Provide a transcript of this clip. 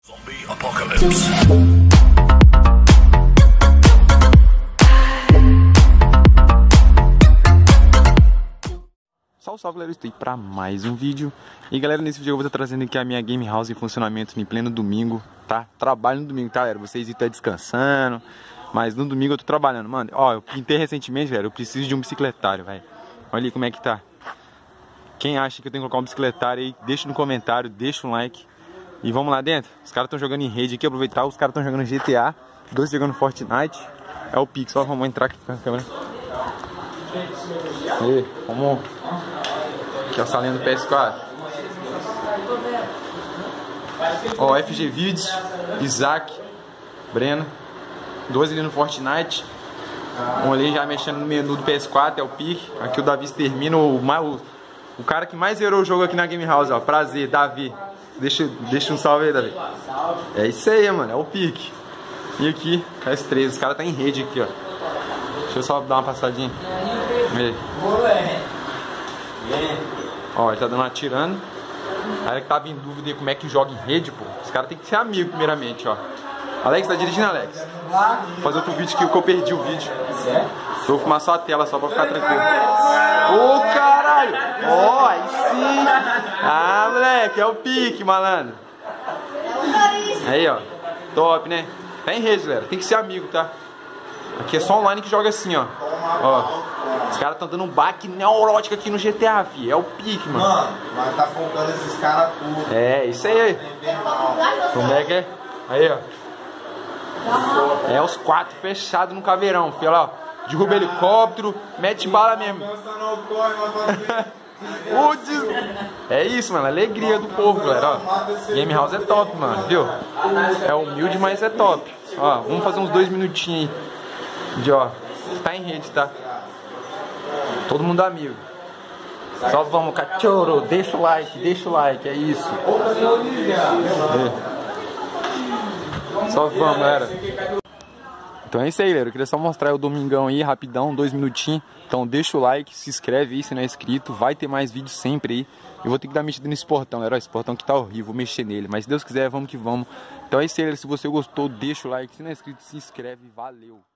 Zombie Apocalypse. Salve, salve, galera, estou aí para mais um vídeo. E galera, nesse vídeo eu vou estar trazendo aqui a minha game house em funcionamento em pleno domingo, tá? Trabalho no domingo, tá, galera? Vocês estão descansando, mas no domingo eu tô trabalhando. Mano, ó, eu pintei recentemente, velho, eu preciso de um bicicletário, velho. Olha aí como é que tá. Quem acha que eu tenho que colocar um bicicletário aí, deixa no comentário, deixa um like. E vamos lá dentro. Os caras estão jogando em rede aqui, aproveitar. Os caras estão jogando GTA, dois jogando Fortnite. É o Pix, ó, vamos entrar aqui com a câmera. Aí, vamos. Aqui é a salinha do PS4. Ó, FG Vídeos, Isaac, Breno. Dois ali no Fortnite. Um ali já mexendo no menu do PS4, é o Pique. Aqui o Davi termina, o cara que mais zerou o jogo aqui na Game House, ó. Prazer, Davi. Deixa um salve aí, Davi. É isso aí, mano, é o Pique. E aqui, S3, os caras tá em rede aqui, ó. Deixa eu só dar uma passadinha. Aí. Ó, ele tá dando uma atirando. Aí que tava em dúvida aí como é que joga em rede, pô. Os caras tem que ser amigo primeiramente, ó. Alex, tá dirigindo, Alex? Vou fazer outro vídeo que eu perdi o vídeo. Eu vou filmar só a tela, só pra ficar tranquilo. Ô, caralho! Ó, aí sim! Ah, moleque, é o Pique, malandro. Aí, ó. Top, né? Tá em rede, galera. Tem que ser amigo, tá? Aqui é só online que joga assim, ó. Ó. Os caras tão dando um baque neurótico aqui no GTA, fi. É o Pique, mano. Mano, nós tá focando esses caras tudo. É, isso aí. Como é que é? Aí, ó. É os quatro fechados no caveirão, filho, ó. Derruba helicóptero, mete bala mesmo. É isso, mano, alegria do povo, galera, ó. Game House é top, mano, viu? É humilde, mas é top. Ó, vamos fazer uns 2 minutinhos aí. De, ó, tá em rede, tá? Todo mundo amigo. Só vamos, cachorro, deixa o like, é isso. Só vamos, galera. Então é isso aí, galera. Eu queria só mostrar o domingão aí, rapidão, 2 minutinhos. Então deixa o like, se inscreve aí se não é inscrito. Vai ter mais vídeos sempre aí. Eu vou ter que dar mexida nesse portão, galera. Esse portão que tá horrível, vou mexer nele. Mas se Deus quiser, vamos que vamos. Então é isso aí, galera. Se você gostou, deixa o like. Se não é inscrito, se inscreve. Valeu!